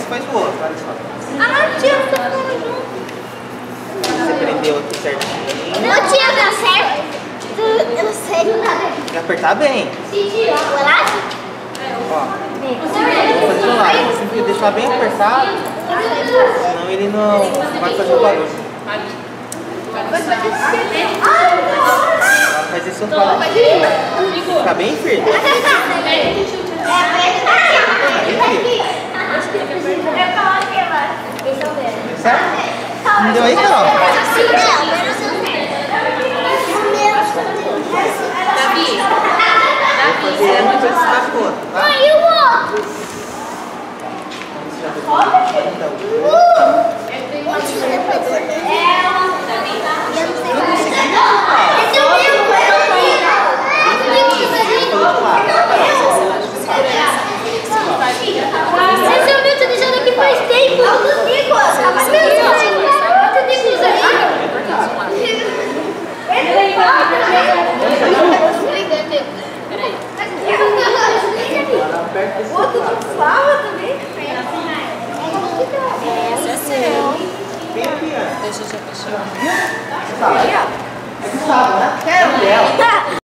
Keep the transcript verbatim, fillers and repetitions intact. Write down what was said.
você faz o outro. Ah, tia, eu tô falando junto. Você prendeu aqui certinho. Não, tia, deu certo. Eu sei. Tem que apertar bem. Coragem? Ó. Vou fazer do lado. Você tem que deixar bem apertado. Senão ele não vai fazer o barulho. Faz isso outro lado. Fica bem firme. Certo? Não deu aí, Carol? Davi, Davi, Você é muito destaque pro outro, tá? Aí o outro. Esse é o meu, tô deixando aqui faz tempo. Eu não fico. Mas meu Deus, muito tempo isso aí. O outro não fala também? esse é seu. Bem aqui, ó. Deixa eu já fechar. Sabe? É que sabe, né? É o dela.